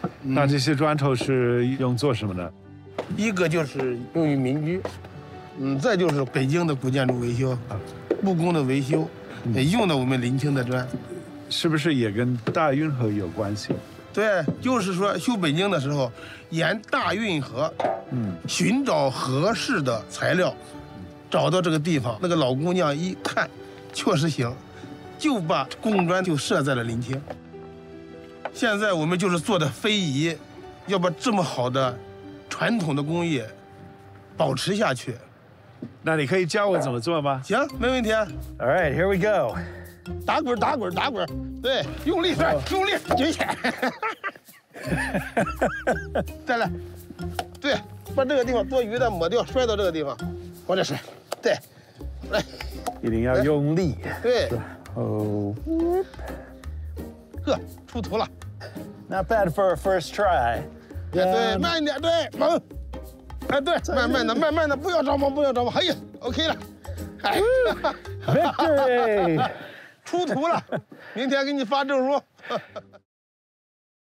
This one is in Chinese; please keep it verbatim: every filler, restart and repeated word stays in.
那这些砖头是用做什么的？ 一个就是用于民居，嗯，再就是北京的古建筑维修，木工的维修，也用的我们临清的砖。 是不是也跟大运河有关系？ 对，就是说修北京的时候，沿大运河，嗯，寻找合适的材料，找到这个地方，那个老姑娘一看，确实行，就把贡砖就设在了临清。现在我们就是做的非遗，要把这么好的传统的工艺保持下去。 那你可以教我怎么做吗？ 行，没问题。 All right, here we go. 打滚，打滚，打滚，对，用力摔，用力举起来，再来，对，把这个地方多余的抹掉，摔到这个地方，往这摔，对，来， 一定要用力。 对， 哦， 呵，出图了。 Not bad for a first try. 也对，慢一点，对，猛，哎，对，慢慢的，慢慢的，不要着忙，不要着忙，哎呀 ，OK 了，哎 Victory! 出图了，明天给你发证书。